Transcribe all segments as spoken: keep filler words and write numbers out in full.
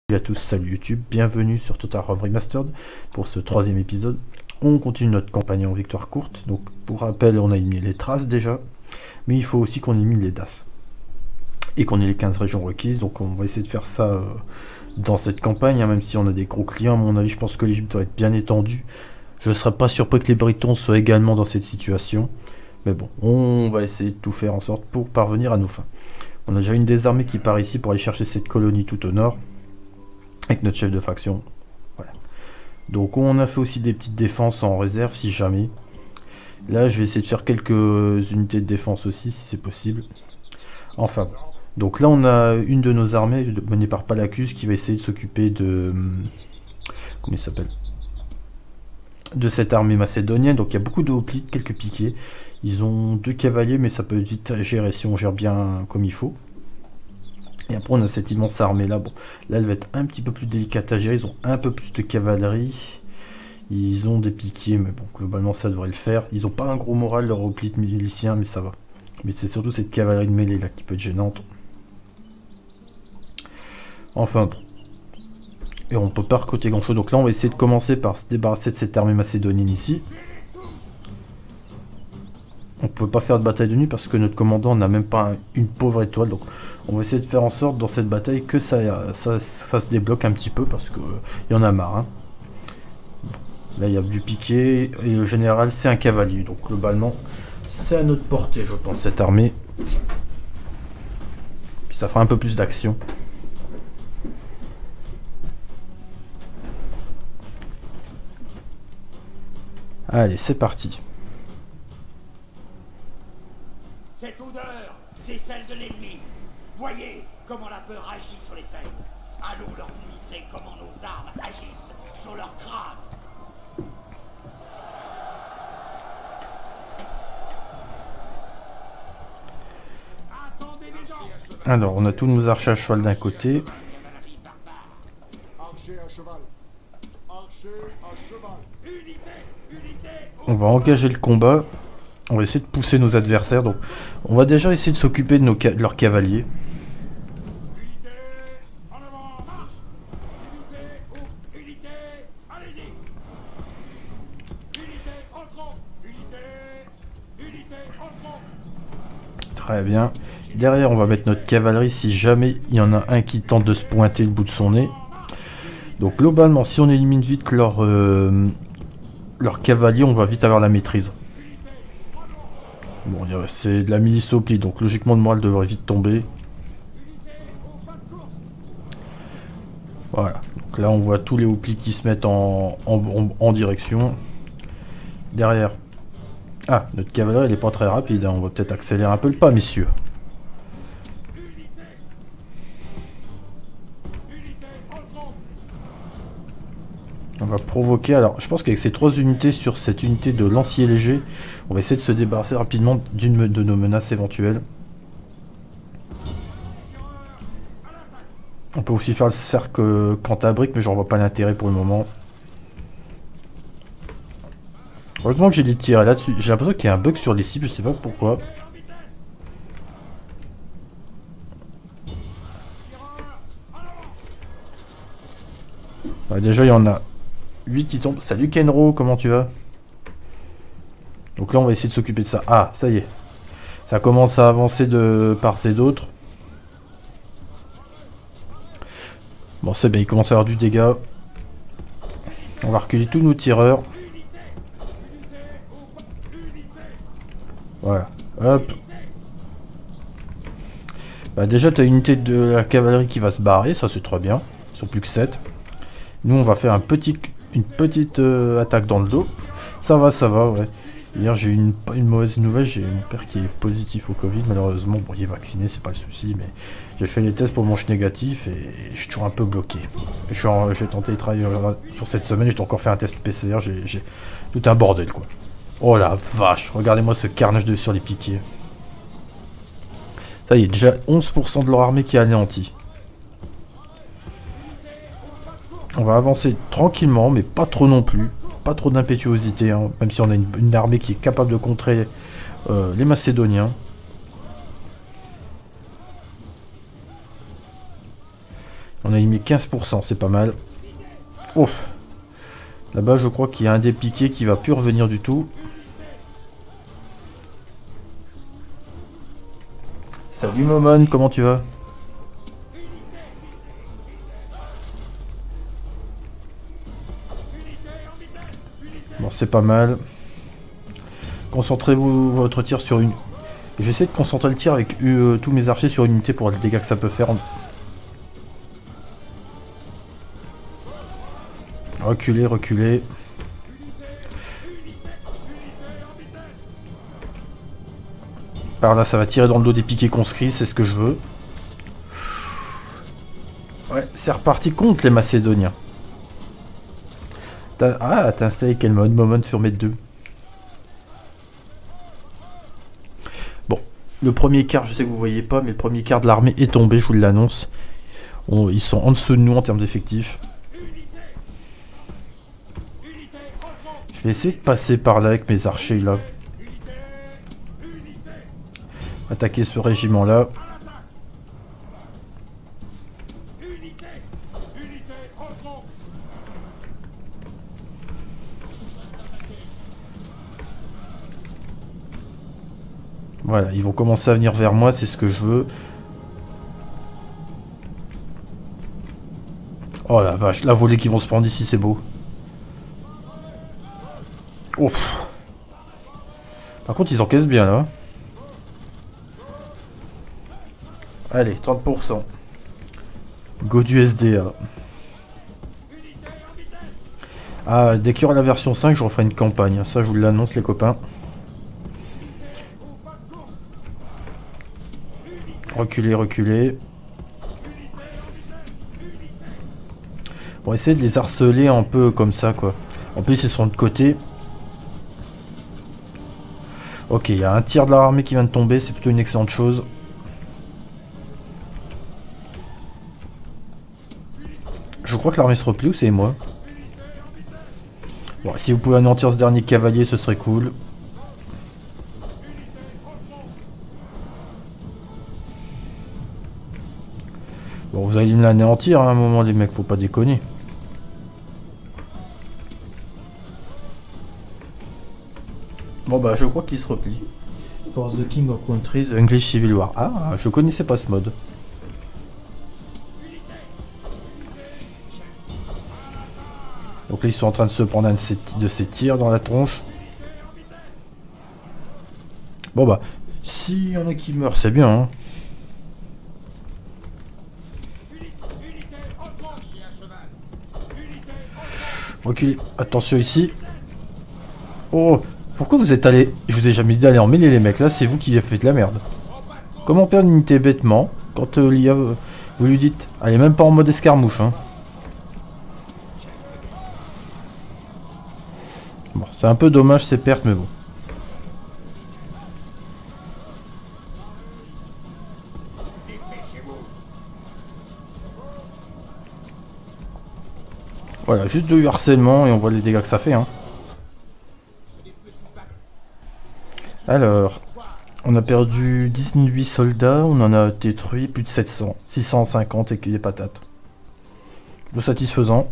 Salut à tous, salut YouTube, bienvenue sur Total War Remastered pour ce troisième épisode. On continue notre campagne en victoire courte. Donc pour rappel, on a éliminé les traces déjà, mais il faut aussi qu'on élimine les D A S et qu'on ait les quinze régions requises. Donc on va essayer de faire ça euh, dans cette campagne, hein, même si on a des gros clients. À mon avis, je pense que l'Égypte doit être bien étendue. Je ne serais pas surpris que les Britons soient également dans cette situation, mais bon, on va essayer de tout faire en sorte pour parvenir à nos fins. On a déjà une des armées qui part ici pour aller chercher cette colonie tout au nord avec notre chef de faction. Voilà. Donc on a fait aussi des petites défenses en réserve si jamais. Là je vais essayer de faire quelques unités de défense aussi si c'est possible. Enfin, donc là on a une de nos armées menée par Palacus qui va essayer de s'occuper de... Comment il s'appelle ? De cette armée macédonienne. Donc il y a beaucoup de hoplites, quelques piquets. Ils ont deux cavaliers mais ça peut vite gérer si on gère bien comme il faut. Et après on a cette immense armée là, bon, là elle va être un petit peu plus délicate à gérer, ils ont un peu plus de cavalerie, ils ont des piquiers, mais bon, globalement ça devrait le faire. Ils ont pas un gros moral leur hoplite milicien, mais ça va. Mais c'est surtout cette cavalerie de mêlée là qui peut être gênante. Enfin bon. Et on peut pas recruter grand chose, donc là on va essayer de commencer par se débarrasser de cette armée macédonienne ici. On peut pas faire de bataille de nuit parce que notre commandant n'a même pas un, une pauvre étoile. Donc on va essayer de faire en sorte dans cette bataille que ça, ça, ça se débloque un petit peu parce que euh, y en a marre. Hein. Bon, là il y a du piqué et le général c'est un cavalier. Donc globalement c'est à notre portée je pense cette armée. Puis ça fera un peu plus d'action. Allez c'est parti. Cette odeur, c'est celle de l'ennemi. Voyez comment la peur agit sur les faibles. Allons leur montrer comment nos armes agissent sur leur crâne. Alors, on a tous nos archers à cheval d'un côté. On va engager le combat. On va essayer de pousser nos adversaires. Donc, on va déjà essayer de s'occuper de, nos ca de leurs cavaliers. Très bien. Derrière, on va mettre notre cavalerie si jamais il y en a un qui tente de se pointer le bout de son nez. Donc, globalement, si on élimine vite leur, euh, leur cavalier, on va vite avoir la maîtrise. Bon, c'est de la milice au pli, donc logiquement le moral devrait vite tomber. Voilà, donc là on voit tous les hoplites qui se mettent en, en, en, en direction. Derrière. Ah, notre cavalerie elle est pas très rapide, hein. On va peut-être accélérer un peu le pas, messieurs. On va provoquer, alors je pense qu'avec ces trois unités sur cette unité de lancier léger, on va essayer de se débarrasser rapidement d'une de nos menaces éventuelles. On peut aussi faire le cercle cantabrique, mais j'en vois pas l'intérêt pour le moment. Heureusement que j'ai des tirs là-dessus. J'ai l'impression qu'il y a un bug sur les cibles, je sais pas pourquoi. Ouais, déjà il y en a huit qui tombent. Salut Kenro, comment tu vas? Donc là on va essayer de s'occuper de ça. Ah, ça y est. Ça commence à avancer de part et d'autre. Bon c'est bien, il commence à y avoir du dégât. On va reculer tous nos tireurs. Voilà. Hop. Bah déjà tu as une unité de la cavalerie qui va se barrer, ça c'est très bien. Ils sont plus que sept. Nous on va faire un petit, une petite euh, attaque dans le dos. Ça va, ça va, ouais. Hier j'ai eu une, une mauvaise nouvelle, j'ai mon père qui est positif au Covid, malheureusement, bon il est vacciné, c'est pas le souci, mais j'ai fait les tests pour le manche négatif et je suis toujours un peu bloqué. J'ai tenté de travailler sur cette semaine, j'ai encore fait un test P C R, j'ai tout un bordel quoi. Oh la vache, regardez-moi ce carnage de sur les piquiers. Ça y est, déjà onze pour cent de leur armée qui est anéantie. On va avancer tranquillement, mais pas trop non plus. Pas trop d'impétuosité, hein, même si on a une, une armée qui est capable de contrer euh, les Macédoniens. On On a éliminé quinze pour cent, c'est pas mal. Ouf. Là-bas, je crois qu'il y a un des piquets qui va plus revenir du tout. Salut Momon, comment tu vas? Bon, c'est pas mal. Concentrez-vous votre tir sur une... J'essaie de concentrer le tir avec euh, tous mes archers sur une unité pour les dégâts que ça peut faire. Reculez, reculez. Par là, ça va tirer dans le dos des piquets conscrits, c'est ce que je veux. Ouais, c'est reparti contre les Macédoniens. Ah, t'as installé quel mode? Moment sur mes deux. Bon, le premier quart, je sais que vous voyez pas, mais le premier quart de l'armée est tombé, je vous l'annonce. Ils sont en dessous de nous en termes d'effectifs. Je vais essayer de passer par là avec mes archers là. Attaquer ce régiment là. Voilà, ils vont commencer à venir vers moi, c'est ce que je veux. Oh la vache, la volée qui vont se prendre ici, c'est beau. Ouf. Par contre, ils encaissent bien là. Allez, trente pour cent. Go du S D A. Ah, dès qu'il y aura la version cinq, je referai une campagne. Ça, je vous l'annonce, les copains. Reculez, reculez. On va essayer de les harceler un peu comme ça, quoi. En plus, ils sont de côté. Ok, il y a un tiers de l'armée qui vient de tomber. C'est plutôt une excellente chose. Je crois que l'armée se replie ou c'est moi? Bon, si vous pouvez anéantir ce dernier cavalier, ce serait cool. Bon, vous allez me l'anéantir hein, à un moment, les mecs, faut pas déconner. Bon, bah, je crois qu'il se replie. For the King of Countries, the English Civil War. Ah, je connaissais pas ce mode. Donc là, ils sont en train de se prendre un de ces, de ces tirs dans la tronche. Bon, bah, s'il y en a qui meurent, c'est bien, hein. Reculez, attention ici. Oh, pourquoi vous êtes allé... Je vous ai jamais dit d'aller en mêler les mecs, là c'est vous qui avez fait de la merde. Comment perdre une unité bêtement quand euh, l'I A, vous lui dites... Elle est même pas en mode escarmouche, hein. Bon, c'est un peu dommage ces pertes, mais bon. Voilà, juste du harcèlement et on voit les dégâts que ça fait, hein. Alors, on a perdu dix-huit soldats, on en a détruit plus de sept cents, six cent cinquante et des patates. Le satisfaisant.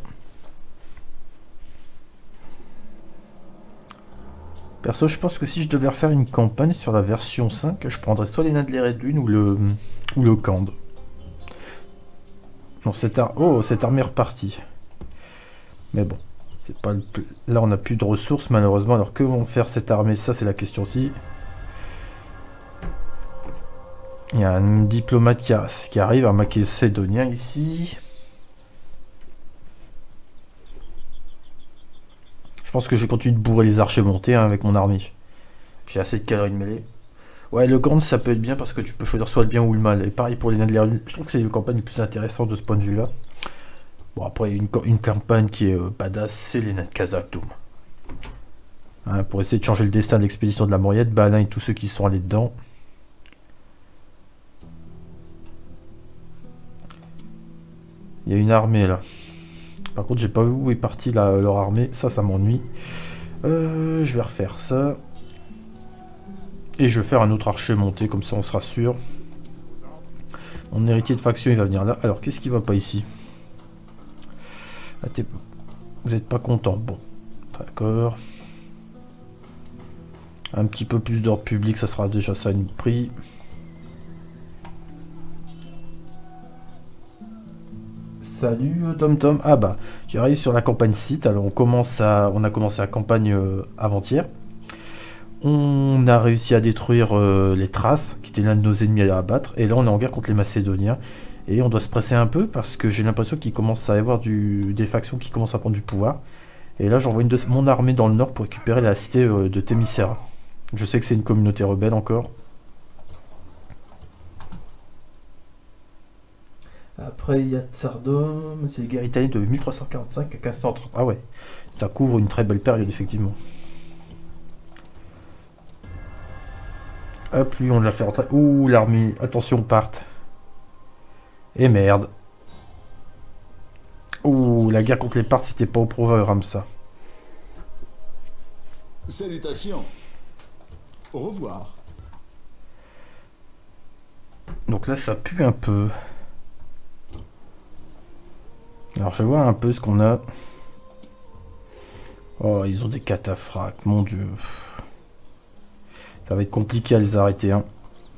Perso, je pense que si je devais refaire une campagne sur la version cinq, je prendrais soit les nains de l'Eredune ou le ou le Kand. Non, cette ar oh, cette armée est repartie. Mais bon, c'est pas le... là on n'a plus de ressources malheureusement. Alors que vont faire cette armée? Ça c'est la question aussi. Il y a un diplomate qui, a... qui arrive, un macédonien ici. Je pense que je vais continuer de bourrer les archers montés hein, avec mon armée. J'ai assez de calories de mêlée. Ouais, le Kand ça peut être bien parce que tu peux choisir soit le bien ou le mal. Et pareil pour les nains de l'Eredune. Je trouve que c'est une campagne plus intéressante de ce point de vue là. Bon, après, une, une campagne qui est euh, badass, c'est les nains de Khazad-dûm. Hein, pour essayer de changer le destin de l'expédition de la Moriette, Balin et tous ceux qui sont allés dedans. Il y a une armée là. Par contre, j'ai pas vu où est partie la, leur armée. Ça, ça m'ennuie. Euh, je vais refaire ça. Et je vais faire un autre archer monté, comme ça on sera sûr. Mon héritier de faction, il va venir là. Alors, qu'est-ce qui va pas ici ? Ah, t'es... Vous n'êtes pas content. Bon. D'accord. Un petit peu plus d'ordre public, ça sera déjà ça une prix. Salut Tom Tom. Ah bah, j'arrive sur la campagne site. Alors on commence à, on a commencé la campagne euh, avant-hier. On a réussi à détruire euh, les Thraces, qui étaient l'un de nos ennemis à abattre. Et là on est en guerre contre les Macédoniens. Et on doit se presser un peu parce que j'ai l'impression qu'il commence à y avoir du, des factions qui commencent à prendre du pouvoir. Et là j'envoie une de mon armée dans le nord pour récupérer la cité euh, de Thémicéra. Je sais que c'est une communauté rebelle encore. Après, il y a Tsardom, c'est les guerres italiennes de mille trois cent quarante-cinq à mille cinq cent trente. Ah ouais, ça couvre une très belle période, effectivement. Hop, lui, on l'a fait rentrer. Ouh, l'armée, attention, parte. Et merde. Ouh, la guerre contre les Parthes, c'était pas au programme, ça. Salutations. Au revoir. Donc là, ça pue un peu. Alors je vais voir un peu ce qu'on a. Oh, ils ont des cataphractes, mon dieu. Ça va être compliqué à les arrêter. Hein.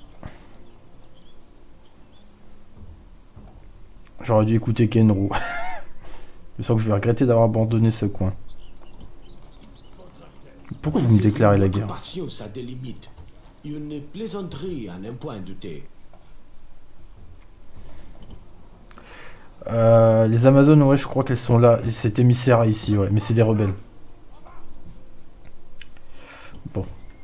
J'aurais dû écouter Kenro. Je sens que je vais regretter d'avoir abandonné ce coin. Pourquoi vous me déclarez la guerre? Patience a des limites. Une plaisanterie en un point douté. Euh, les Amazones, ouais, je crois qu'elles sont là. Et c'est Thémicéra ici, ouais. Mais c'est des rebelles. Bon.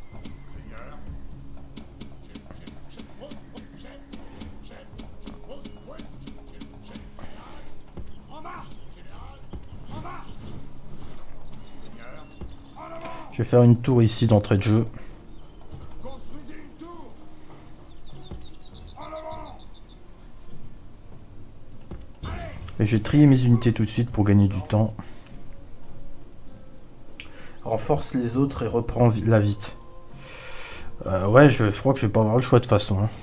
Je vais faire une tour ici d'entrée de jeu. Et j'ai trié mes unités tout de suite pour gagner du temps. Renforce les autres et reprends la vite. Euh, ouais, je, je crois que je vais pas avoir le choix de toute façon. Hein.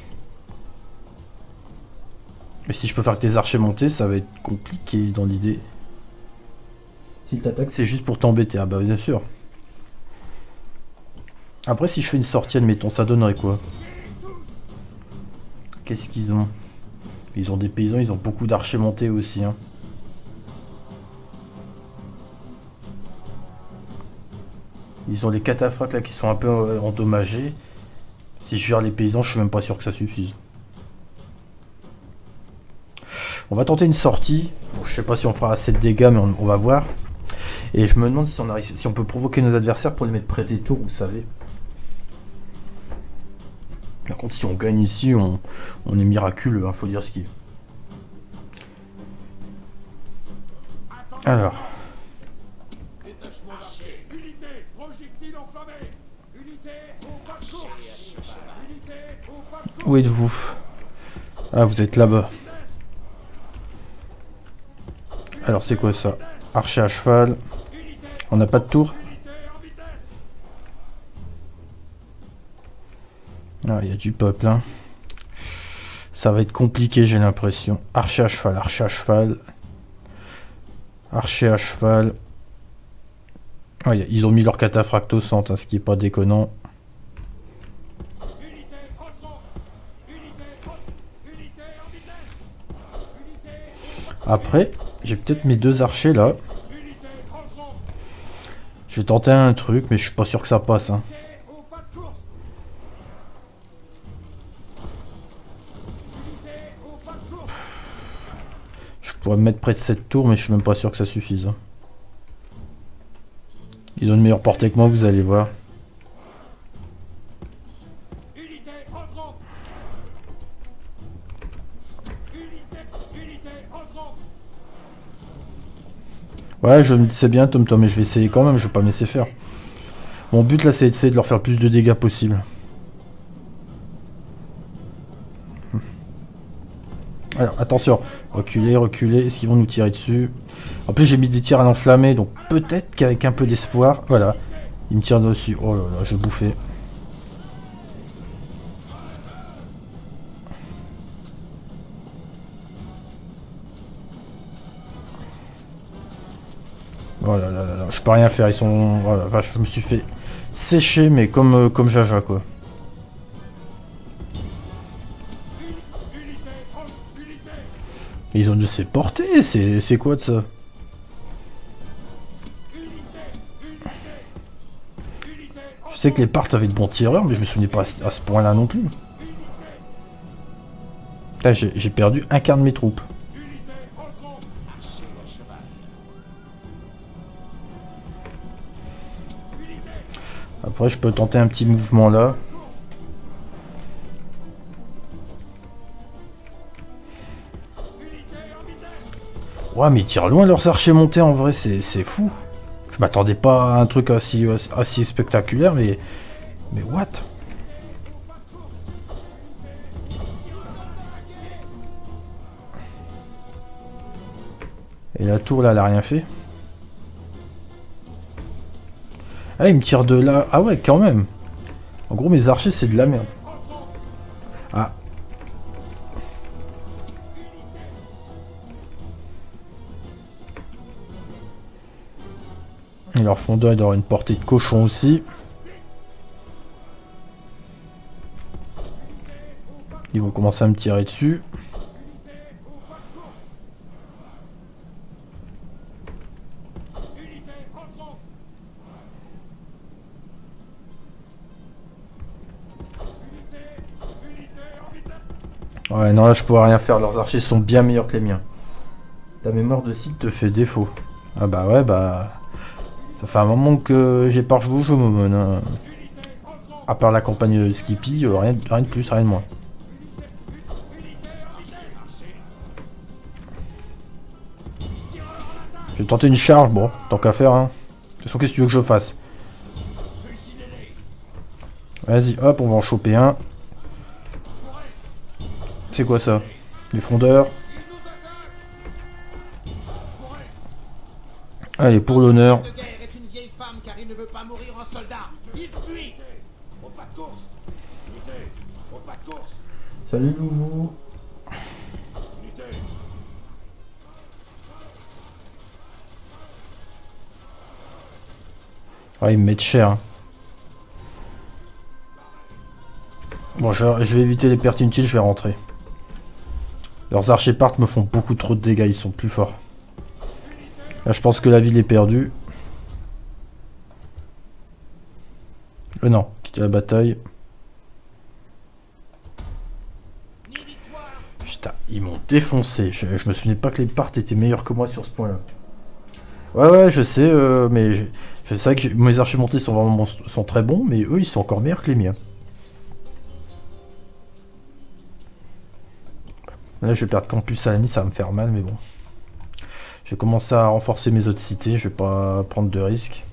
Mais si je peux faire que des archers montés, ça va être compliqué dans l'idée. S'il t'attaque, c'est juste pour t'embêter. Ah bah bien sûr. Après, si je fais une sortie, admettons, ça donnerait quoi? Qu'est-ce qu'ils ont? Ils ont des paysans, ils ont beaucoup d'archers montés aussi. Hein. Ils ont des cataphractes là qui sont un peu euh, endommagés. Si je gère les paysans, je suis même pas sûr que ça suffise. On va tenter une sortie. Bon, je sais pas si on fera assez de dégâts, mais on, on va voir. Et je me demande si on, arrive, si on peut provoquer nos adversaires pour les mettre près des tours, vous savez. Par contre, si on gagne ici, on, on est miraculeux, hein, faut dire ce qui est. Alors. Où êtes-vous? Ah, vous êtes là-bas. Alors, c'est quoi ça? Archer à cheval. On n'a pas de tour? Ah, il y a du peuple, hein. Ça va être compliqué, j'ai l'impression. Archer à cheval, archer à cheval. Archer à cheval. Ah, ils ont mis leur cataphracte au centre, hein, ce qui est pas déconnant. Après, j'ai peut-être mes deux archers là. Je vais tenter un truc, mais je suis pas sûr que ça passe, hein. Je pourrais me mettre près de cette tour, mais je suis même pas sûr que ça suffise. Hein. Ils ont une meilleure portée que moi, vous allez voir. Ouais, je me disais bien, Tom Tom, mais je vais essayer quand même, je vais pas me laisser faire. Mon but là, c'est d'essayer de leur faire le plus de dégâts possible. Alors, attention, reculez, reculez, est-ce qu'ils vont nous tirer dessus? En plus, j'ai mis des tirs à l'enflammé, donc peut-être qu'avec un peu d'espoir, voilà, ils me tirent dessus. Oh là là, je vais bouffer. Oh là là là là, je peux rien faire, ils sont... Oh la vache, je me suis fait sécher, mais comme, euh, comme Jaja, quoi. Mais ils ont dû se porter, c'est quoi de ça? Je sais que les parts avaient de bons tireurs, mais je me souvenais pas à ce, à ce point-là non plus. Là, j'ai perdu un quart de mes troupes. Après, je peux tenter un petit mouvement là. Ouais, mais ils tirent loin leurs archers montés en vrai, c'est fou. Je m'attendais pas à un truc aussi, aussi spectaculaire, mais... Mais what? Et la tour là, elle a rien fait. Ah, il me tire de là. Ah ouais, quand même. En gros, mes archers, c'est de la merde. Ah. Et leur fondeur, il doit avoir une portée de cochon aussi. Ils vont commencer à me tirer dessus. Ouais, non, là, je pourrais rien faire. Leurs archers sont bien meilleurs que les miens. Ta mémoire de site te fait défaut. Ah bah ouais, bah... Ça fait un moment que j'ai pas rejoué au jeu, Momon. Hein. À part la campagne Skippy, euh, rien, rien de plus, rien de moins. Je vais tenter une charge, bon, tant qu'à faire. Hein. De toute façon, qu'est-ce que tu veux que je fasse? Vas-y, hop, on va en choper un. C'est quoi ça? Les frondeurs. Allez, pour l'honneur. Salut Loulou. Ouais, ils me mettent cher. Hein. Bon, je, je vais éviter les pertes inutiles, je vais rentrer. Leurs archers partent me font beaucoup trop de dégâts, ils sont plus forts. Là, je pense que la ville est perdue. Euh, non, quitter la bataille. Putain, ils m'ont défoncé. Je, je me souvenais pas que les parts étaient meilleurs que moi sur ce point-là. Ouais, ouais, je sais, euh, mais je, je sais que mes archers montés sont vraiment sont très bons, mais eux, ils sont encore meilleurs que les miens. Là, je vais perdre campus à la nuit, ça va me faire mal, mais bon. Je vais commencer à renforcer mes autres cités, je vais pas prendre de risques.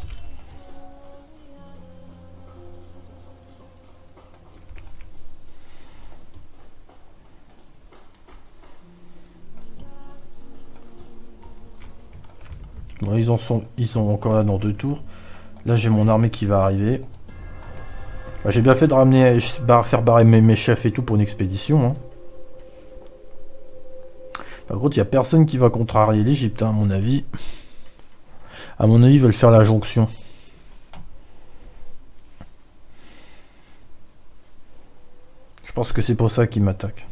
Bon, ils en sont, ils sont encore là dans deux tours. Là, j'ai mon armée qui va arriver. Bah, j'ai bien fait de ramener, faire barrer mes, mes chefs et tout pour une expédition. Hein. Par contre, il n'y a personne qui va contrarier l'Égypte, hein, à mon avis. À mon avis, ils veulent faire la jonction. Je pense que c'est pour ça qu'ils m'attaquent.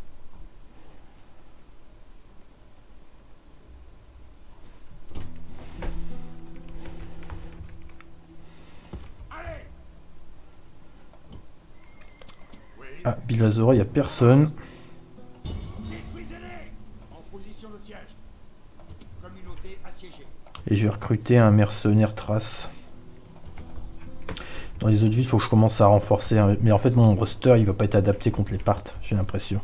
Ah, Bilazora, il n'y a personne. Et j'ai recruté un mercenaire trace. Dans les autres villes, il faut que je commence à renforcer. Hein. Mais en fait, mon roster, il va pas être adapté contre les parts, j'ai l'impression.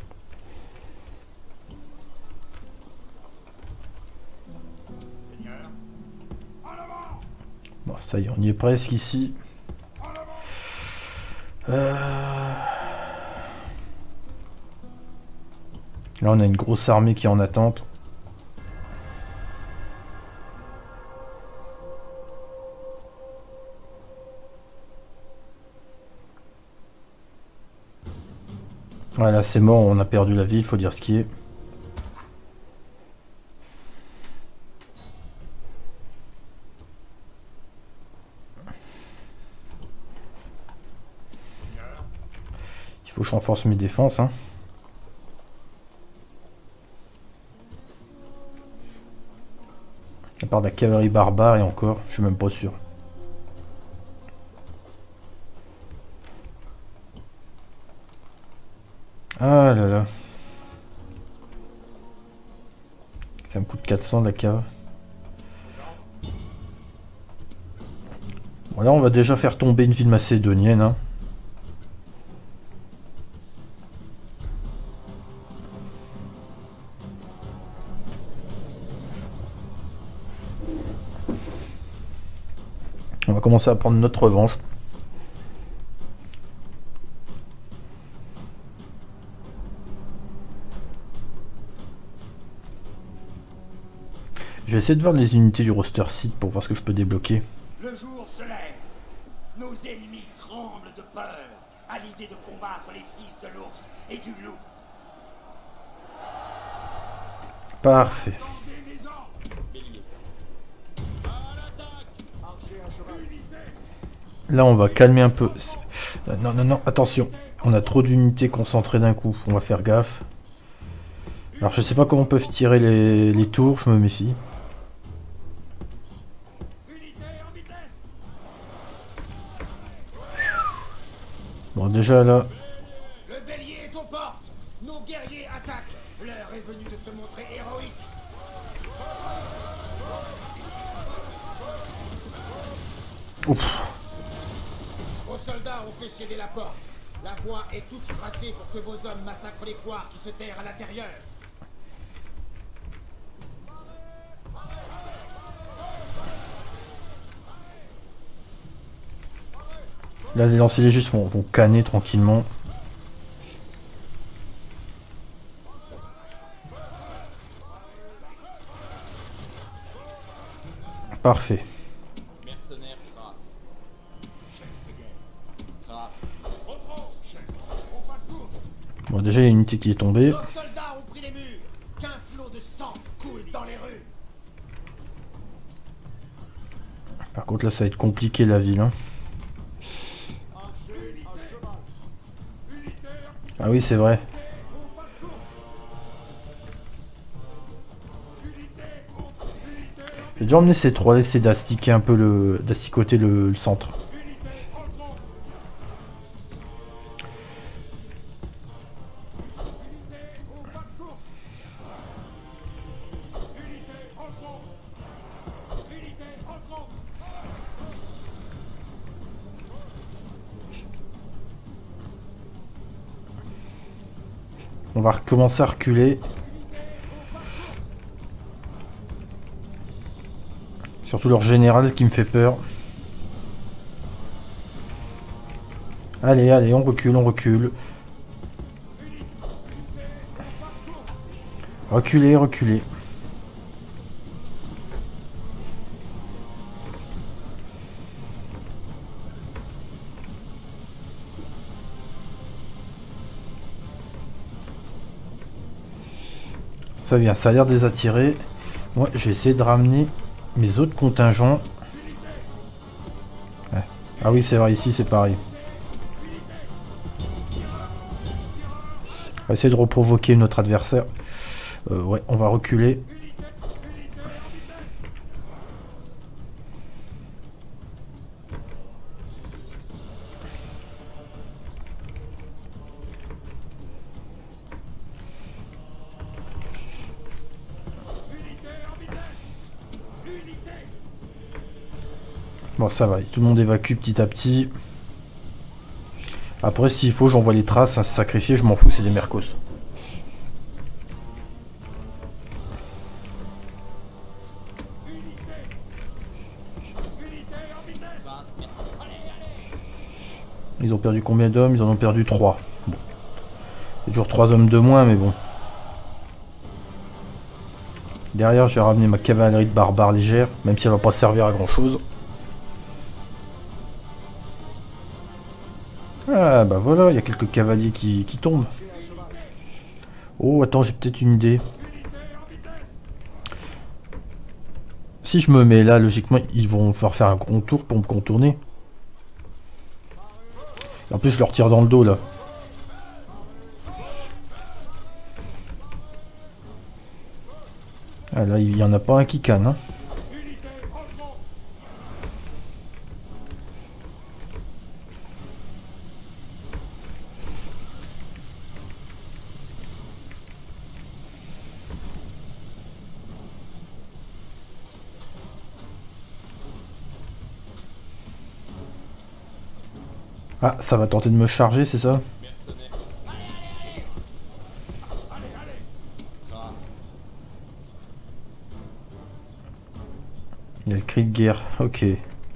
Bon, ça y est, on y est presque ici. Euh... Là, on a une grosse armée qui est en attente. Voilà, c'est mort, on a perdu la ville, il faut dire ce qui est. faut que je renforce mes défenses. Hein. À part de la cavalerie barbare et encore, je suis même pas sûr. Ah là là. Ça me coûte quatre cents de la cave. Bon, là on va déjà faire tomber une ville macédonienne. Hein. On va commencer à prendre notre revanche. Je vais essayer de voir les unités du roster site pour voir ce que je peux débloquer. Le jour se lève. Nos ennemis tremblent de peur à l'idée de combattre les fils de l'ours et du loup. Parfait. Là, on va calmer un peu. Non, non, non, attention. On a trop d'unités concentrées d'un coup. On va faire gaffe. Alors, je sais pas comment peuvent tirer les, les tours. Je me méfie. Bon, déjà là... Le bélier est aux portes. Nos guerriers attaquent. L'heure est venue de se montrer héroïque. Ouf. Vos soldats ont fait céder la porte. La voie est toute tracée pour que vos hommes massacrent les couards qui se terrent à l'intérieur. Là, les lanciers légistes vont, vont canner tranquillement. Parfait. Bon, déjà, il y a une unité qui est tombée. Nos soldats ont pris les murs. Qu'un flot de sang coule dans les rues. Par contre, là, ça va être compliqué, la ville. Hein. Ah oui, c'est vrai. J'ai déjà emmené ces trois, essayer d'astiquer un peu le... d'asticoter le, le centre. On va recommencer à reculer. Surtout leur général qui me fait peur. Allez, allez, on recule, on recule. Reculez, reculez. Ça vient, ça a l'air de les attirer. Moi, j'ai essayé de ramener mes autres contingents. Ouais. Ah oui, c'est vrai, ici c'est pareil. On va essayer de reprovoquer notre adversaire. Euh, ouais, on va reculer. Bon, ça va, tout le monde évacue petit à petit. Après, s'il faut, j'envoie les traces à se sacrifier, je m'en fous, c'est des mercos. Ils ont perdu combien d'hommes? Ils en ont perdu trois. Bon. Il y a toujours trois hommes de moins, mais bon. Derrière, j'ai ramené ma cavalerie de barbares légère, même si elle va pas servir à grand chose. Ah bah voilà, il y a quelques cavaliers qui, qui tombent. Oh, attends, j'ai peut-être une idée. Si je me mets là, logiquement, ils vont faire faire un contour pour me contourner. En plus, je leur tire dans le dos, là. Ah là, il y en a pas un qui canne. Hein. Ah, ça va tenter de me charger, c'est ça? Il y a le cri de guerre, ok.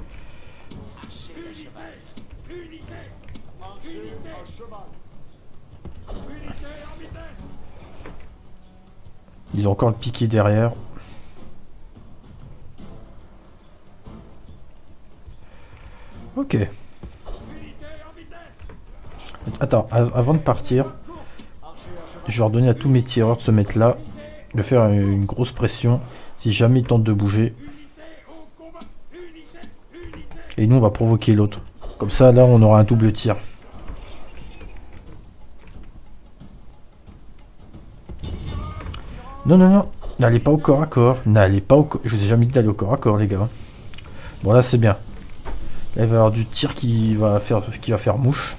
Ils ont encore le piqué derrière. Ok. Attends, avant de partir, je vais leur donner à tous mes tireurs de se mettre là, de faire une grosse pression si jamais ils tentent de bouger. Et nous on va provoquer l'autre. Comme ça là on aura un double tir. Non non non, n'allez pas au corps à corps, n'allez pas au corps. Je vous ai jamais dit d'aller au corps à corps les gars. Bon là c'est bien. Là il va y avoir du tir qui va faire, qui va faire mouche.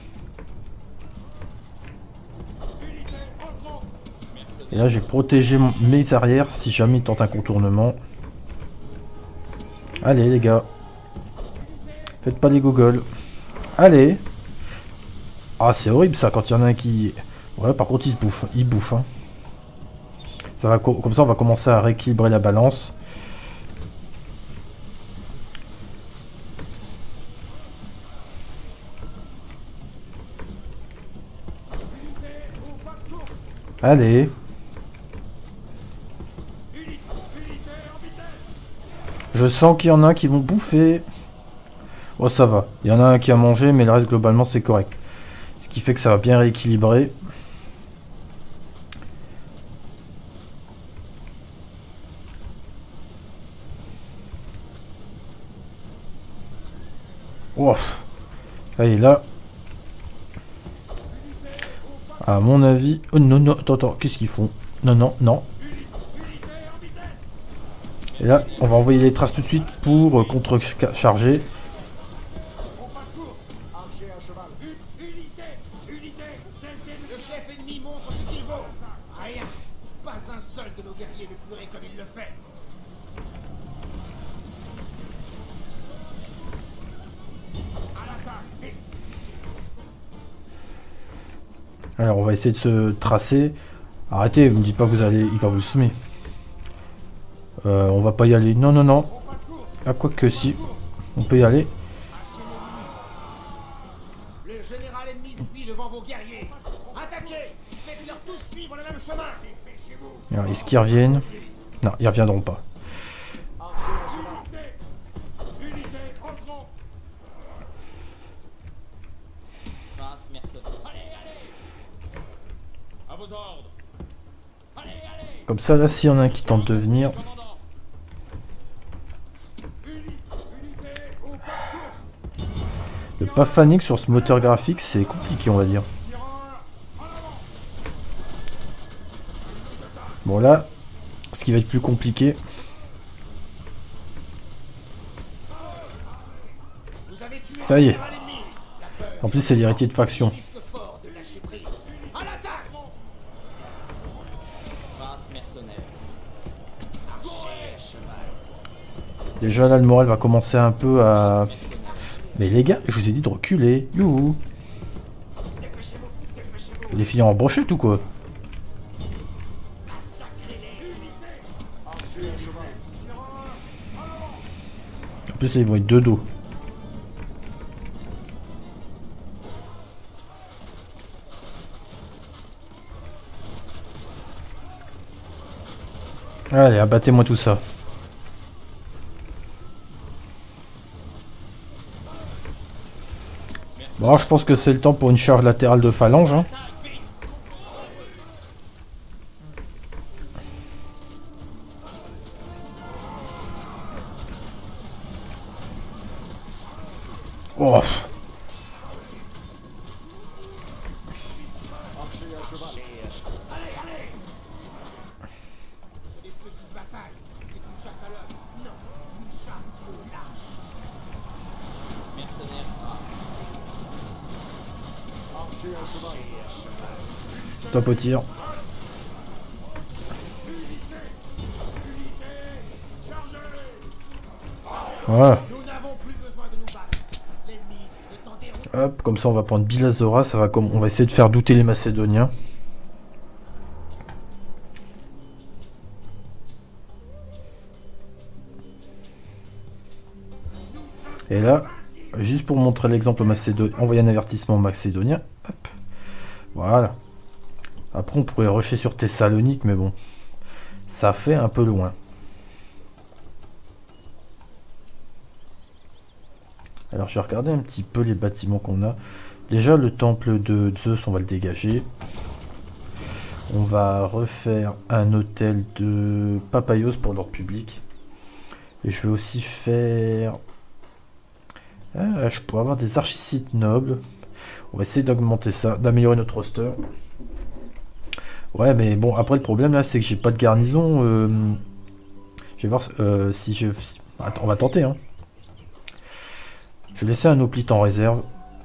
Et là j'ai protégé mes arrières si jamais ils tentent un contournement. Allez les gars. Faites pas des gogoles. Allez. Ah c'est horrible ça quand il y en a un qui... Ouais par contre il se bouffe. Il bouffe. Hein. Ça va co comme ça on va commencer à rééquilibrer la balance. Allez. Je sens qu'il y en a qui vont bouffer. Oh ça va, il y en a un qui a mangé mais le reste globalement c'est correct. Ce qui fait que ça va bien rééquilibrer. Ouf. Allez là. À mon avis... Oh non non, attends, attends, qu'est-ce qu'ils font? Non non, non. Et là, on va envoyer les traces tout de suite pour contre-charger. Le chef ennemi montre ce qu'il vaut. Rien. Pas un seul de nos guerriers ne fleurait comme il le fait. À l'attaque. Alors, on va essayer de se tracer. Arrêtez, vous me dites pas que vous allez... Il va vous semer. Euh, on va pas y aller. Non, non, non. Ah, quoi que si. On peut y aller. Le général ennemi fuit devant vos guerriers. Attaquez. Faites-leur tous suivre le même chemin. Alors, est-ce qu'ils reviennent? Non, ils reviendront pas. Comme ça, là, s'il y en a un qui tente de venir... Ne pas faner sur ce moteur graphique, c'est compliqué, on va dire. Bon, là, ce qui va être plus compliqué... Ça y est. En plus, c'est l'héritier de faction. Déjà, là, le moral va commencer un peu à... Mais les gars, je vous ai dit de reculer. Youhou. Les filles en brochette ou quoi? En plus, ils vont être de dos. Allez, abattez-moi tout ça. Bon, je pense que c'est le temps pour une charge latérale de phalange. Hein. Oh. Stop au tir. Voilà. Hop, comme ça on va prendre Bilazora, ça va comme on va essayer de faire douter les Macédoniens. Et là, juste pour montrer l'exemple macédonien, envoyer un avertissement macédonien. Hop. Voilà. Après on pourrait rusher sur Thessalonique, mais bon, ça fait un peu loin. Alors je vais regarder un petit peu les bâtiments qu'on a. Déjà le temple de Zeus, on va le dégager. On va refaire un hôtel de Papayos pour l'ordre public. Et je vais aussi faire... Ah, je pourrais avoir des archicites nobles. On va essayer d'augmenter ça, d'améliorer notre roster. Ouais, mais bon, après le problème là, c'est que j'ai pas de garnison. Euh... Je vais voir euh, si je... Attends, on va tenter, hein. Je vais laisser un hoplite en réserve.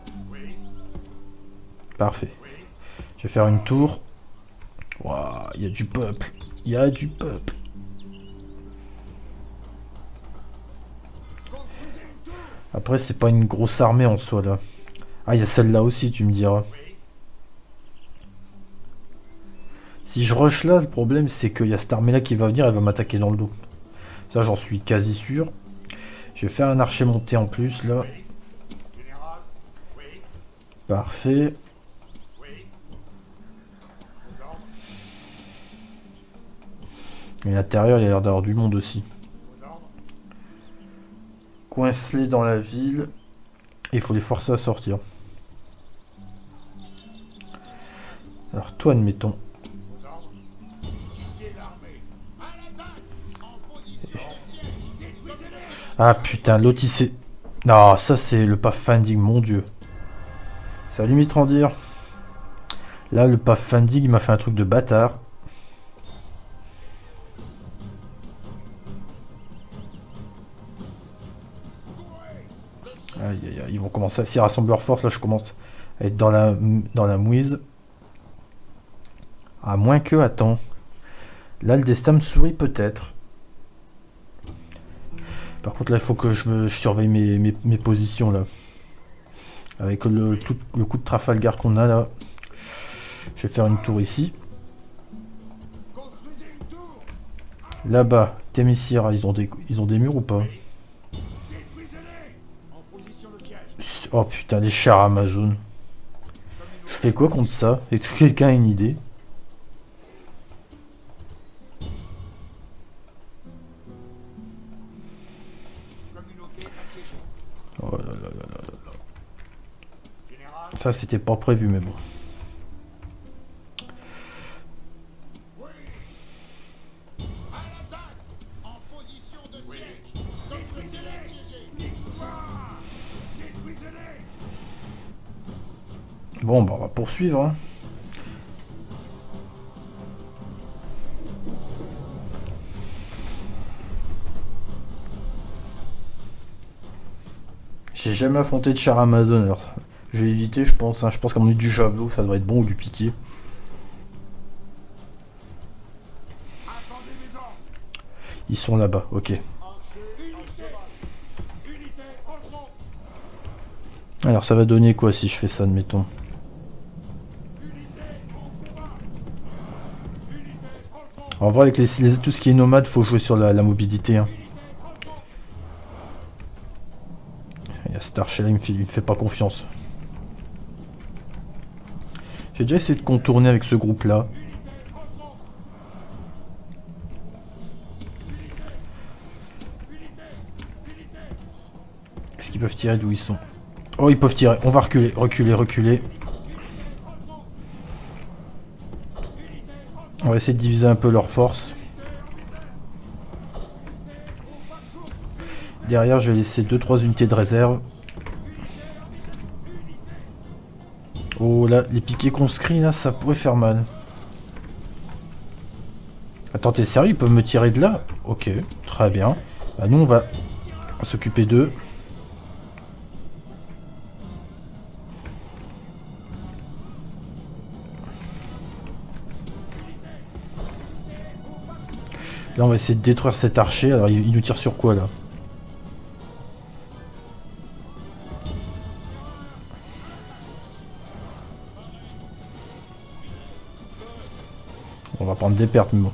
Parfait. Je vais faire une tour. Waouh, il y a du peuple. Il y a du peuple. Après, c'est pas une grosse armée en soi, là. Ah, il y a celle-là aussi, tu me diras. Si je rush là, le problème, c'est qu'il y a cette armée-là qui va venir, elle va m'attaquer dans le dos. Ça, j'en suis quasi sûr. Je vais faire un archer monté en plus, là. Parfait. Et l'intérieur, il y a l'air d'avoir du monde aussi. Coince-les dans la ville. Il faut les forcer à sortir. Alors toi, admettons. Ah putain, l'autre il s'est... Non, ça c'est le pathfinding, mon dieu. Salut Mitrandir. Là, le pathfinding, il m'a fait un truc de bâtard. Aïe, aïe, aïe, ils vont commencer à s'y rassembler leur force. Là, je commence à être dans la, dans la mouise. À moins que, attends. Là, le destin me sourit peut-être. Par contre, là, il faut que je, me, je surveille mes, mes, mes positions, là. Avec le, tout, le coup de Trafalgar qu'on a, là. Je vais faire une tour ici. Là-bas, Themyscira, ils ont des, ils ont des murs ou pas? Oh putain, les chars Amazon. Je fais quoi contre ça? Est-ce que quelqu'un a une idée? Oh là là là là là. Ça, c'était pas prévu, mais bon. Bon, bah on va poursuivre. Hein. J'ai jamais affronté de char Amazon, alors je vais éviter, je pense. Hein. Je pense qu'à mon avis, du javelot, ça devrait être bon, ou du piqué. Ils sont là-bas, ok. Alors ça va donner quoi si je fais ça, admettons? En vrai, avec les, les, tout ce qui est nomade, faut jouer sur la, la mobilité. Hein. Il y a cet archer là, il me fait, il me fait pas confiance. J'ai déjà essayé de contourner avec ce groupe là. Est-ce qu'ils peuvent tirer d'où ils sont? Oh, ils peuvent tirer. On va reculer, reculer, reculer. On va essayer de diviser un peu leurs forces. Derrière, je vais laisser deux trois unités de réserve. Oh là, les piquets conscrits, là, ça pourrait faire mal. Attends, t'es sérieux? Ils peuvent me tirer de là? Ok, très bien. Bah, nous, on va, on va s'occuper d'eux. Là, on va essayer de détruire cet archer. Alors, il, il nous tire sur quoi, là? On va prendre des pertes, mais bon.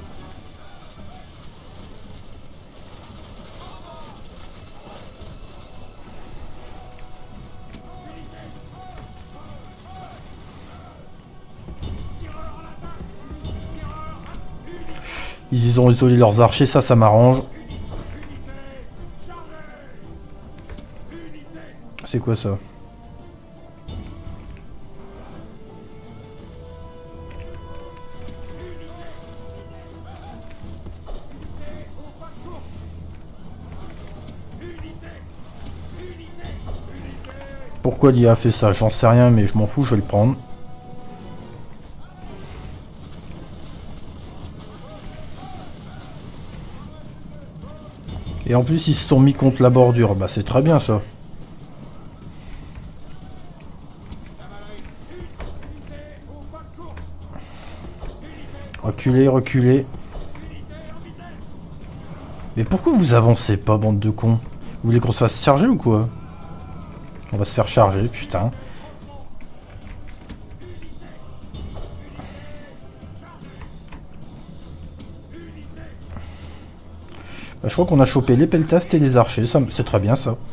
Ils ont isolé leurs archers, ça, ça m'arrange. C'est quoi ça? Pourquoi l'I A a fait ça? J'en sais rien, mais je m'en fous, je vais le prendre. Et en plus, ils se sont mis contre la bordure. Bah, c'est très bien, ça. Reculez, reculez. Mais pourquoi vous avancez pas, bande de cons? Vous voulez qu'on se fasse charger ou quoi? On va se faire charger, putain. Bah, je crois qu'on a chopé les peltastes et les archers, c'est très bien ça.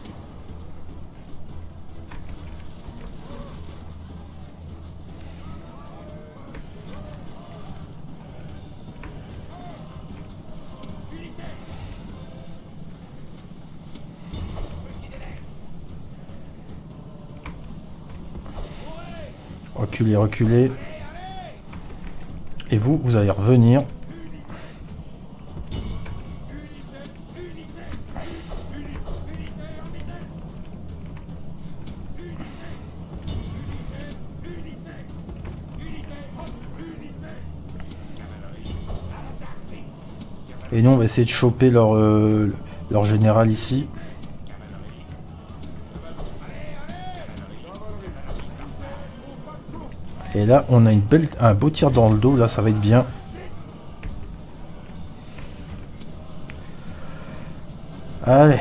Reculez, reculez. Et vous, vous allez revenir. Et nous, on va essayer de choper leur, euh, leur général ici. Et là, on a une belle, un beau tir dans le dos. Là, ça va être bien. Allez.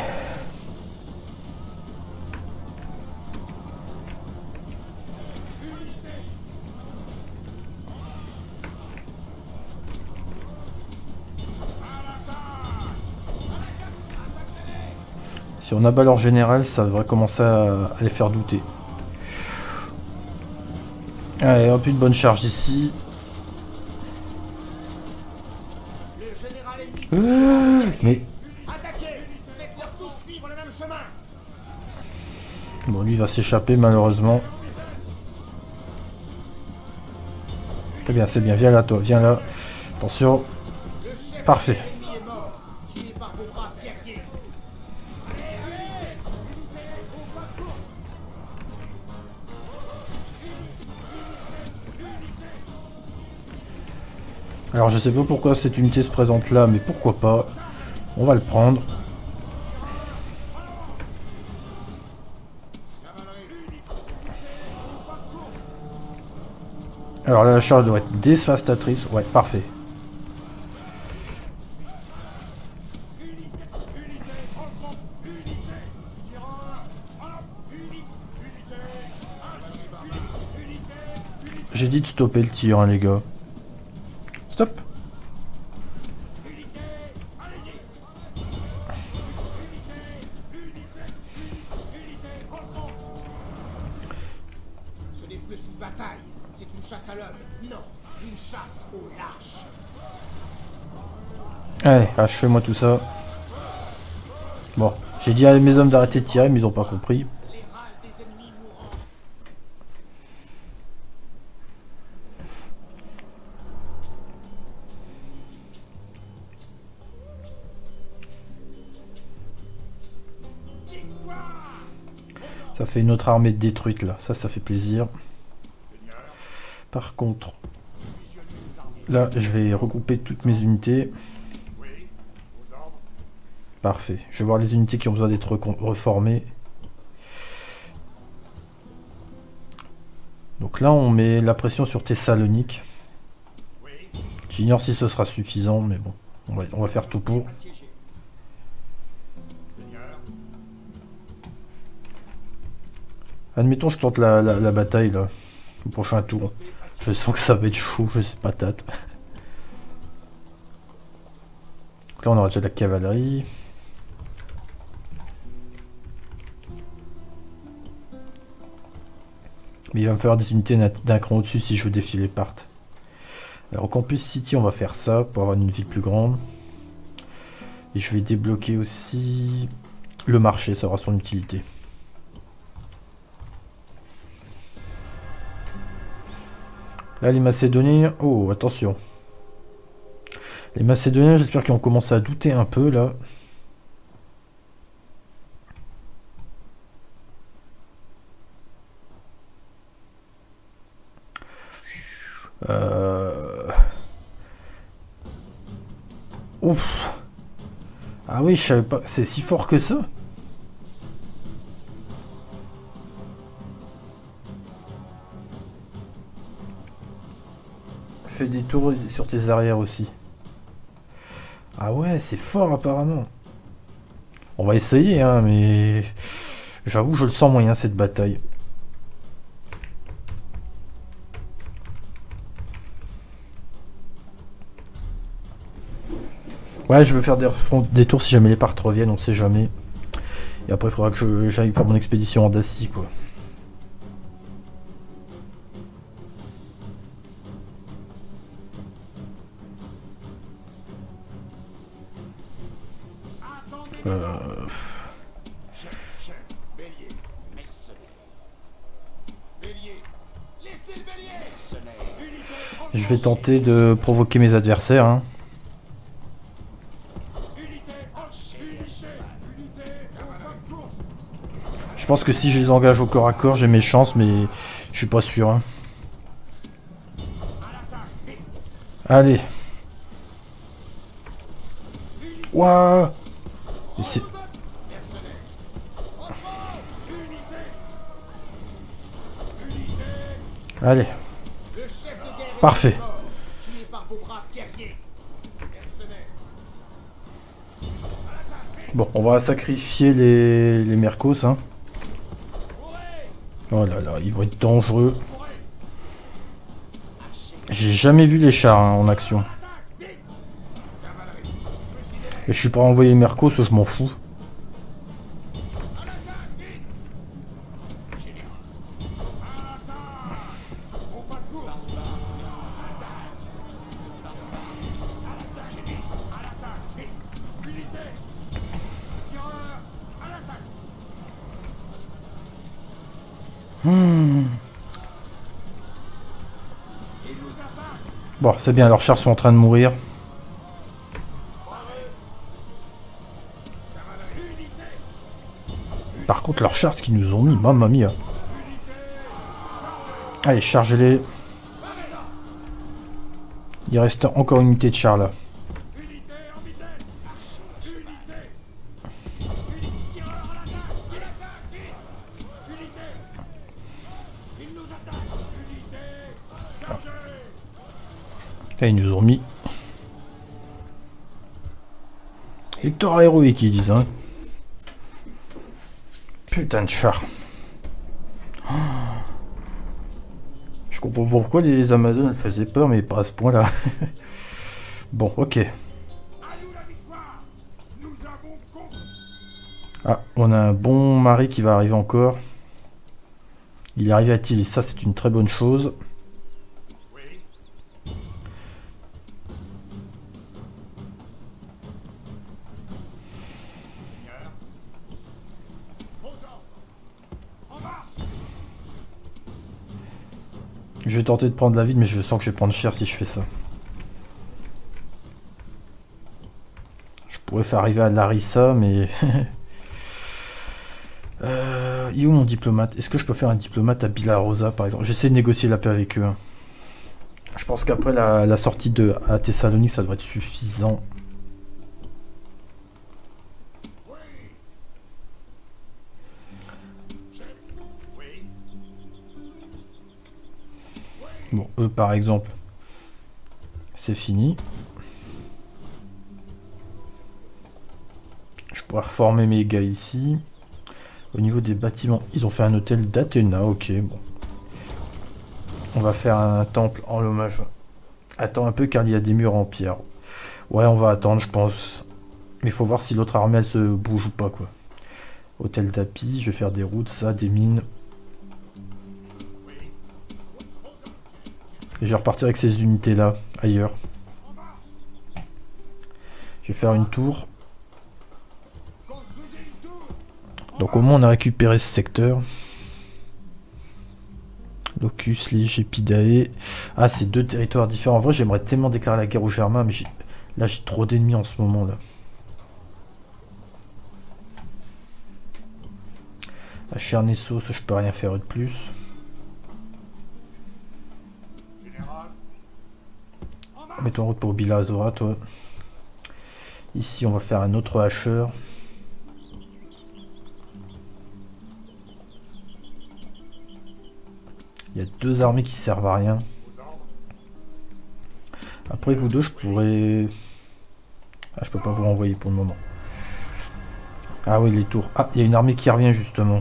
Si on abat leur général, ça devrait commencer à, à les faire douter. Allez, hop, une bonne charge ici. Euh, mais... Bon, lui va s'échapper malheureusement. Très bien, c'est bien. Viens là, toi. Viens là. Attention. Parfait. Alors je sais pas pourquoi cette unité se présente là, mais pourquoi pas. On va le prendre. Alors là, la charge doit être dévastatrice. Ouais, parfait. J'ai dit de stopper le tir, hein, les gars. Stop. Ce n'est plus une bataille, c'est une chasse à l'homme. Non, une chasse aux lâches. Allez, achevez-moi tout ça. Bon, j'ai dit à mes hommes d'arrêter de tirer, mais ils ont pas compris. Ça fait une autre armée détruite là, ça, ça fait plaisir. Par contre, là, je vais regrouper toutes mes unités. Parfait. Je vais voir les unités qui ont besoin d'être reformées. Donc là, on met la pression sur Thessalonique. J'ignore si ce sera suffisant, mais bon. On va, on va faire tout pour. Admettons, je tente la, la, la bataille là. Le prochain tour. Je sens que ça va être chaud, je sais pas, patate. Là, on aura déjà de la cavalerie. Mais il va me falloir des unités d'un cran au-dessus si je veux défier les parts. Alors au Campus City, on va faire ça pour avoir une ville plus grande. Et je vais débloquer aussi le marché, ça aura son utilité. Là, les Macédoniens... Oh, attention. Les Macédoniens, j'espère qu'ils ont commencé à douter un peu, là. Euh... Ouf. Ah oui, je savais pas... C'est si fort que ça? Fais des tours sur tes arrières aussi. Ah ouais, c'est fort apparemment. On va essayer, hein, mais... J'avoue, je le sens moyen cette bataille. Ouais, je veux faire des, des tours si jamais les parts reviennent, on sait jamais. Et après, il faudra que j'aille faire mon expédition en Dacie, quoi. Euh... Je vais tenter de provoquer mes adversaires. Hein. Je pense que si je les engage au corps à corps, j'ai mes chances, mais je suis pas sûr. Hein. Allez. Waouh. Allez. Parfait. Bon, on va sacrifier les, les Mercos. Hein. Oh là là, ils vont être dangereux. J'ai jamais vu les chars hein, en action. Et je suis pas envoyé les Mercos, je m'en fous. Hmm. Bon, c'est bien, leurs chars sont en train de mourir. Par contre, leurs chars, ce qu'ils nous ont mis, mamma mia. Allez, chargez-les. Il reste encore une unité de chars là. Là, ils nous ont mis victoire héroïque, ils disent. Hein. Putain de char. Oh. Je comprends pourquoi les Amazones faisaient peur, mais pas à ce point-là. Bon, ok. Ah, on a un bon mari qui va arriver encore. Il est arrivé à Tilly, ça c'est une très bonne chose. Je vais tenter de prendre la ville, mais je sens que je vais prendre cher si je fais ça. Je pourrais faire arriver à Larissa, mais... euh, il est où mon diplomate? Est-ce que je peux faire un diplomate à Bilarosa, par exemple? J'essaie de négocier la paix avec eux. Hein. Je pense qu'après la, la sortie de à Thessalonique, ça devrait être suffisant. Bon, eux par exemple, c'est fini. pourrais reformer mes gars ici. Au niveau des bâtiments, ils ont fait un hôtel d'Athéna, ok, bon. On va faire un temple en l'hommage. Attends un peu car il y a des murs en pierre. Ouais, on va attendre, je pense. Mais il faut voir si l'autre armée elle se bouge ou pas, quoi. Hôtel tapis, je vais faire des routes, ça, des mines. Et je vais repartir avec ces unités-là, ailleurs. Je vais faire une tour. Donc au moins on a récupéré ce secteur. Locus, Lige, Epidae. Ah, c'est deux territoires différents. En vrai, j'aimerais tellement déclarer la guerre aux Germains, mais là, j'ai trop d'ennemis en ce moment-là. À Chernessos, je peux rien faire de plus. Mets-toi en route pour Bila Azora, toi. Ici, on va faire un autre hacheur. Il y a deux armées qui servent à rien. Après vous deux, je pourrais... Ah, je peux pas vous renvoyer pour le moment. Ah oui, les tours. Ah, il y a une armée qui revient justement.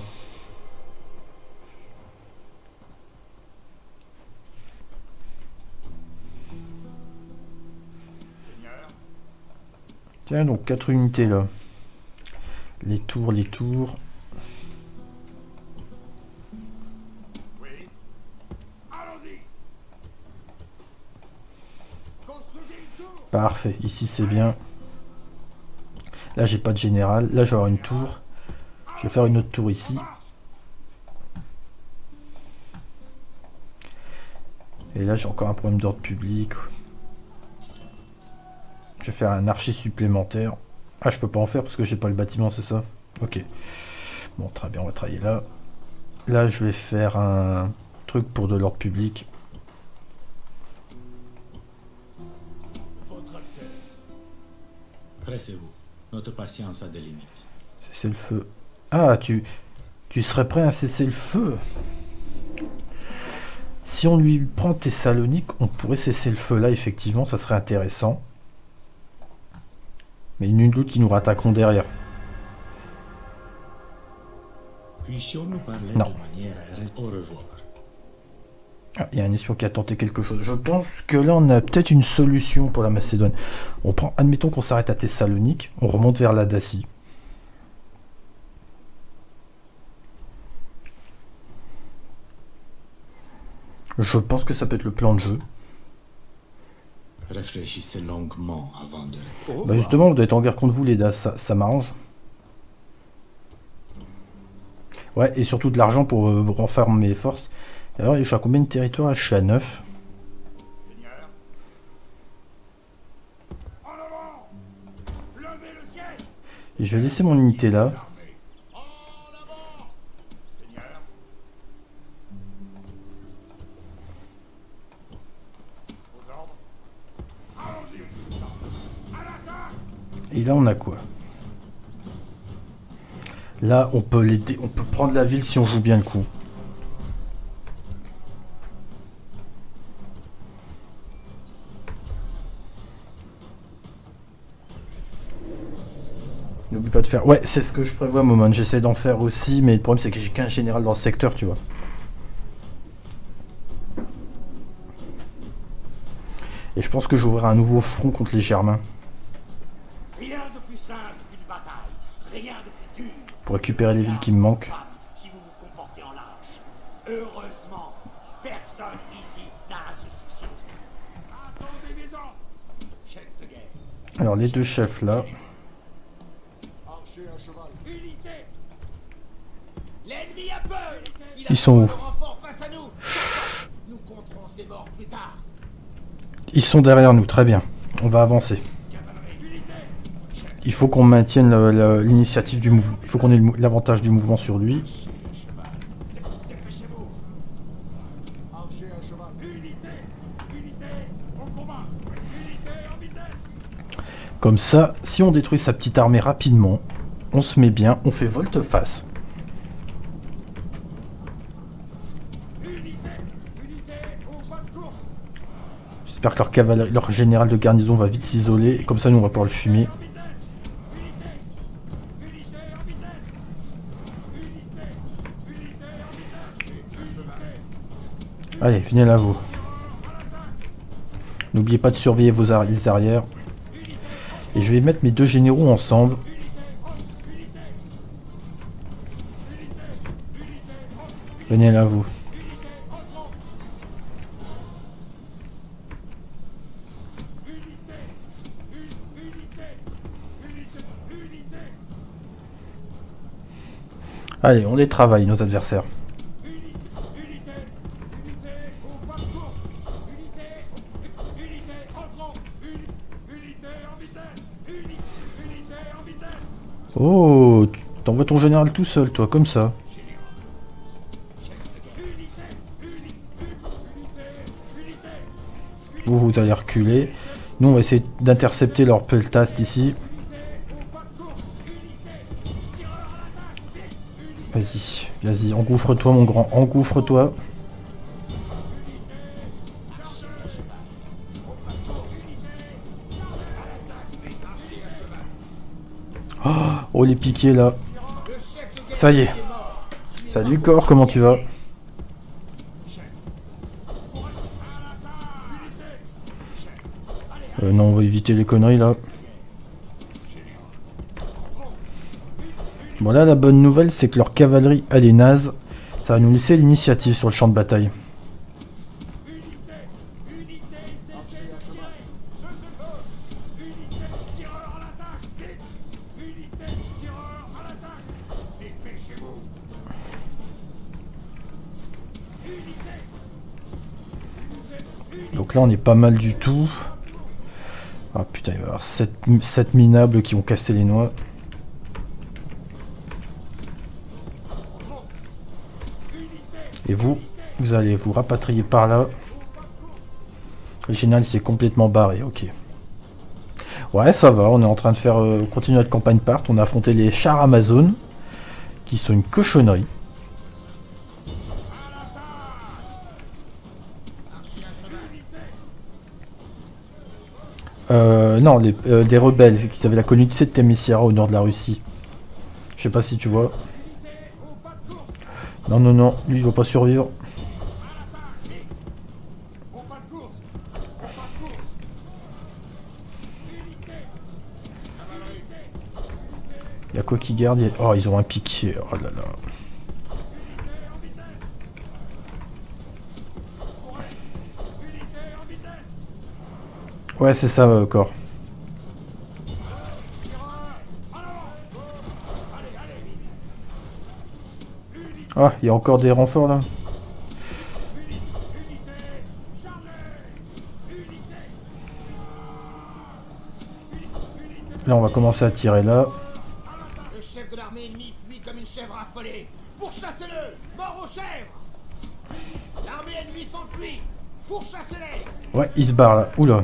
Tiens, donc quatre unités là. Les tours, les tours. Parfait, ici c'est bien. Là j'ai pas de général. Là je vais avoir une tour. Je vais faire une autre tour ici. Et là j'ai encore un problème d'ordre public. Je vais faire un archer supplémentaire. Ah, je peux pas en faire parce que j'ai pas le bâtiment, c'est ça? Ok. Bon, très bien, on va travailler là. Là je vais faire un truc pour de l'ordre public. Pressez-vous. Notre patience a des limites. Cesser le feu. Ah, tu, tu serais prêt à cesser le feu? Si on lui prend Thessalonique, on pourrait cesser le feu là, effectivement, ça serait intéressant. Mais une doute qui nous rattaqueront derrière. Puissions-nous parler Non. de manière à... Au revoir. Ah, il y a un espion qui a tenté quelque chose. Je pense que là, on a peut-être une solution pour la Macédoine. On prend, admettons qu'on s'arrête à Thessalonique, on remonte vers la Dacie. Je pense que ça peut être le plan de jeu. Réfléchissez longuement avant de... Bah justement, on doit être en guerre contre vous, les Daces, ça, ça m'arrange. Ouais, et surtout de l'argent pour euh, renfermer mes forces. D'ailleurs, je suis à combien de territoires? Je suis à neuf. Et je vais laisser mon unité là. Et là, on a quoi? Là, on peut l'aider, on peut prendre la ville si on joue bien le coup. N'oublie pas de faire... Ouais, c'est ce que je prévois, Momon. J'essaie d'en faire aussi, mais le problème, c'est que j'ai qu'un général dans ce secteur, tu vois. Et je pense que j'ouvrirai un nouveau front contre les Germains. Rien de plus simple qu'une bataille. Rien de plus dur. Pour récupérer les villes qui me manquent. Si vous vous comportez en lâche. Heureusement, personne ici n'a à se soucier. Attendez-les-en. Chef de guerre. Alors, les deux chefs là... Unité. L'ennemi a peur. Il a Ils sont où? le renfort face à nous. Nous compterons ses morts plus tard. Ils sont derrière nous, très bien. On va avancer. Il faut qu'on maintienne l'initiative du mouvement. Il faut qu'on ait l'avantage du mouvement sur lui. Comme ça, si on détruit sa petite armée rapidement, on se met bien, on fait volte-face. J'espère que leur cavalerie, leur général de garnison va vite s'isoler, et comme ça nous on va pouvoir le fumer. Allez, venez là, vous. N'oubliez pas de surveiller vos arri les arrières. Et je vais mettre mes deux généraux ensemble. Venez là, vous. Allez, on les travaille, nos adversaires. Oh, t'envoies ton général tout seul, toi, comme ça. Vous, vous allez reculer. Nous, on va essayer d'intercepter leur peltast ici. Vas-y, vas-y, engouffre-toi, mon grand, engouffre-toi. Oh, oh, les piquets, là. Ça y est. Salut, corps, comment tu vas? Euh, non, on va éviter les conneries, là. Bon, là, la bonne nouvelle, c'est que leur cavalerie, elle est naze. Ça va nous laisser l'initiative sur le champ de bataille. Donc là, on est pas mal du tout. Ah putain, il va y avoir sept minables qui vont casser les noix. Et vous, vous allez vous rapatrier par là. Le général s'est complètement barré, ok. Ouais, ça va, on est en train de faire euh, continuer notre campagne part. On a affronté les chars Amazon, qui sont une cochonnerie. Euh, non, les, euh, des rebelles qui avaient la communauté de Themyscira au nord de la Russie. Je sais pas si tu vois. Non, non, non, lui il va pas survivre. Il y a quoi qui garde? a... Oh, ils ont un piqué. Oh là là. Ouais, c'est ça, euh, corps. Ah, il y a encore des renforts là. Là, on va commencer à tirer là. Le chef de l'armée ennemie fuit comme une chèvre affolée. Pourchassez-le! Mort aux chèvres! L'armée ennemie s'enfuit! Pourchassez-les! Ouais, il se barre là. Oula.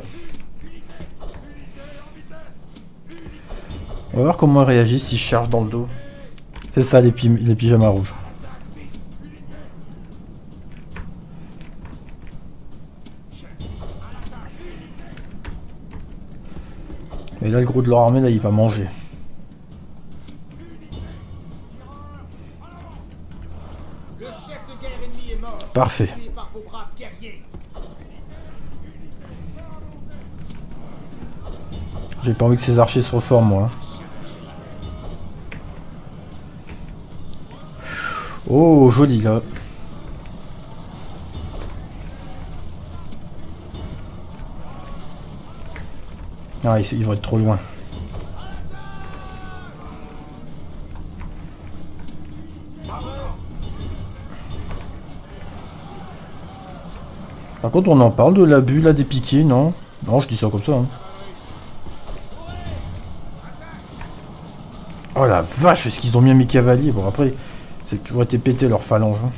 On va voir comment il réagit s'il charge dans le dos. C'est ça, les, pi les pyjamas rouges. Et là, le gros de leur armée, là, il va manger. Le chef de guerre ennemi est mort. Parfait. Par vos braves guerriers. J'ai pas envie que ces archers se reforment, moi. Oh, joli, là. Ah, ils, ils vont être trop loin. Par contre, on en parle de l'abus, là, des piquets, non? Non, je dis ça comme ça, hein. Oh la vache, est-ce qu'ils ont mis mes cavaliers? Bon, après, c'est que tu vois, t'es pété leur phalange. Hein.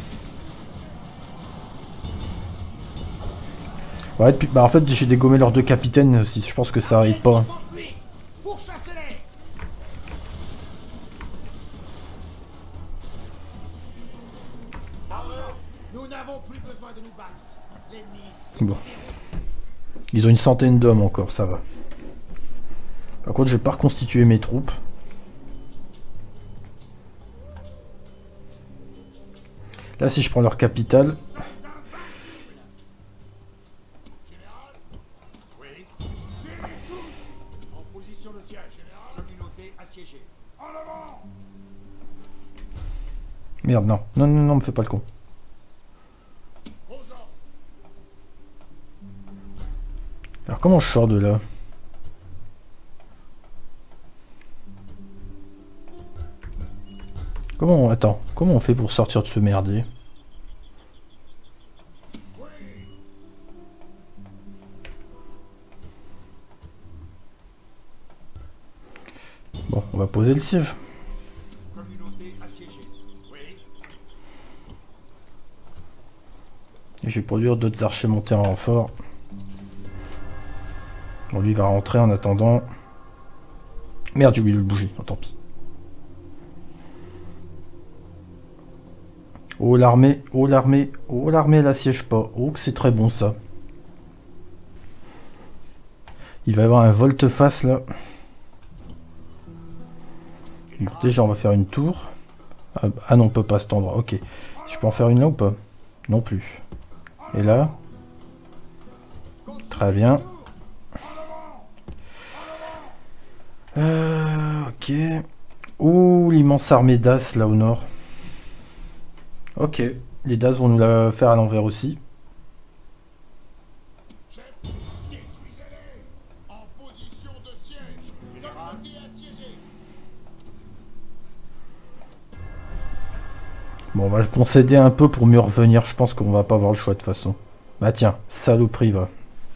Ouais, puis, bah en fait, j'ai dégommé leurs deux capitaines, si je pense que ça aide pas. Nous n'avons plus besoin de nous battre. L'ennemi. Bon. Ils ont une centaine d'hommes encore, ça va. Par contre, je vais pas reconstituer mes troupes. Là, si je prends leur capitale, Merde, non. Non, non, non, me fais pas le con. Alors, comment je sors de là? Comment... Attends, comment on fait pour sortir de ce merdier? Bon, on va poser le siège. Et je vais produire d'autres archers montés en renfort. Bon, lui va rentrer en attendant. Merde, j'ai oublié de le bouger. Oh, tant pis. Oh l'armée, oh l'armée, oh l'armée elle assiège pas. Oh que c'est très bon ça. Il va y avoir un volte-face là. Bon, déjà on va faire une tour. Ah, ah non, on peut pas à cet endroit. Ok. Je peux en faire une là ou pas? Non plus. Et là? Très bien. Euh, ok. Ouh, l'immense armée d'As là au nord. Ok. Les Das vont nous la faire à l'envers aussi. Bon, on va concéder un peu pour mieux revenir. Je pense qu'on va pas avoir le choix de toute façon. Bah tiens, saloperie va.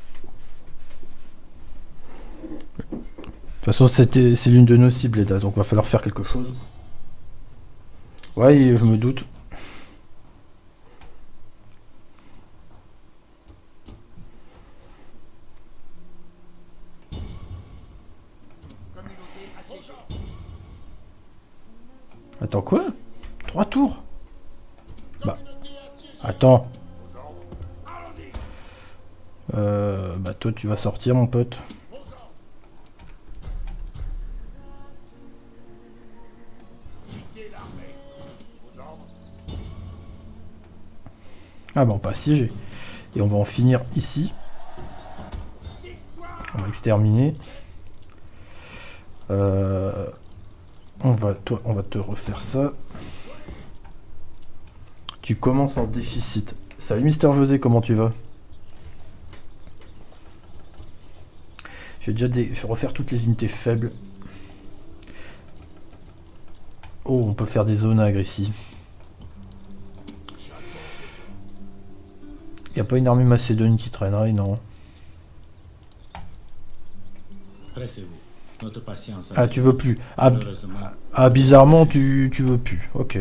De toute façon, c'était, c'est l'une de nos cibles, les Das, donc va falloir faire quelque chose. Ouais, je me doute. Attends, quoi? Trois tours? Bah. Attends. Euh, bah toi, tu vas sortir, mon pote. Ah bah on va assiéger. Et on va en finir ici. On va exterminer. Euh, on va, toi, on va te refaire ça. Tu commences en déficit. Salut Mister José, comment tu vas? J'ai déjà des... refaire toutes les unités faibles. Oh, on peut faire des zonagres ici. Il n'y a pas une armée macédonienne qui traînerait, non? Notre patience. Ah, tu veux plus. Ah, ah bizarrement, tu, tu veux plus. Ok.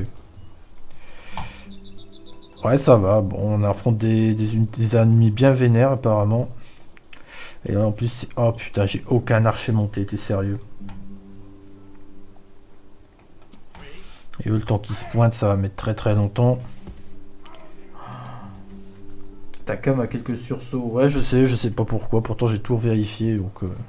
Ouais, ça va. Bon, on affronte des, des, des ennemis bien vénères, apparemment. Et là, en plus, c'est... Oh putain, j'ai aucun archer monté. T'es sérieux? Et eux, le temps qu'ils se pointent, ça va mettre très très longtemps. Takam a quelques sursauts. Ouais, je sais, je sais pas pourquoi. Pourtant, j'ai tout vérifié, donc... Euh...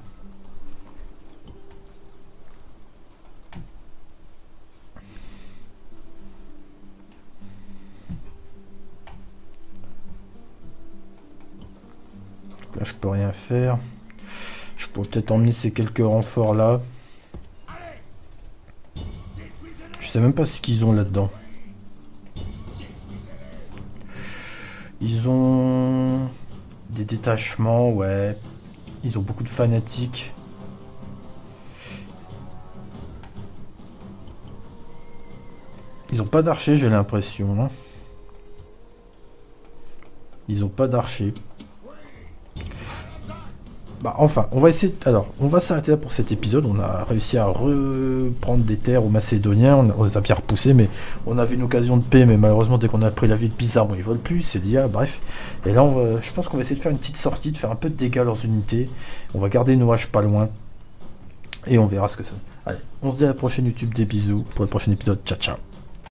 Là, je peux rien faire. Je pourrais peut-être emmener ces quelques renforts là. Je sais même pas ce qu'ils ont là-dedans. Ils ont des détachements, ouais. Ils ont beaucoup de fanatiques. Ils ont pas d'archers, j'ai l'impression. Hein. Ils ont pas d'archers. Bah enfin, on va essayer... Alors, on va s'arrêter là pour cet épisode. On a réussi à reprendre des terres aux Macédoniens. On, a, on les a bien repoussés, mais on avait une occasion de paix. Mais malheureusement, dès qu'on a pris la ville bizarrement, ils volent plus. C'est l'I A, bref. Et là, on va, je pense qu'on va essayer de faire une petite sortie, de faire un peu de dégâts à leurs unités. On va garder nos haches pas loin. Et on verra ce que ça... Allez, on se dit à la prochaine YouTube. Des bisous pour le prochain épisode. Ciao, ciao.